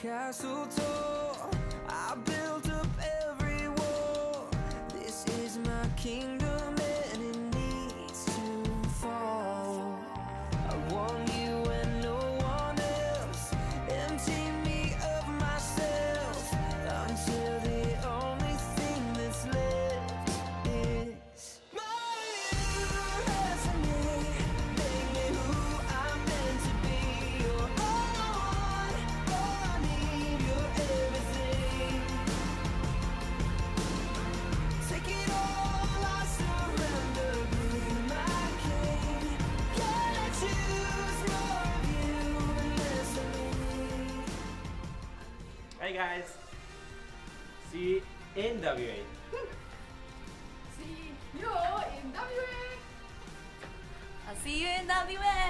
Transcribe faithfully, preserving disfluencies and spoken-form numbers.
castle tall. I built up every wall. This is my kingdom and it needs to fall. I want you and no one else. Empty me of myself until the only thing that's left is my resume. Make me who I'm meant to be. You're all I want, all I need. You're everything. Take it all, I surrender. Be my king. Can I choose more of you and less of me? Hey guys, see you in W A. See you in W A. I'll see you in W A.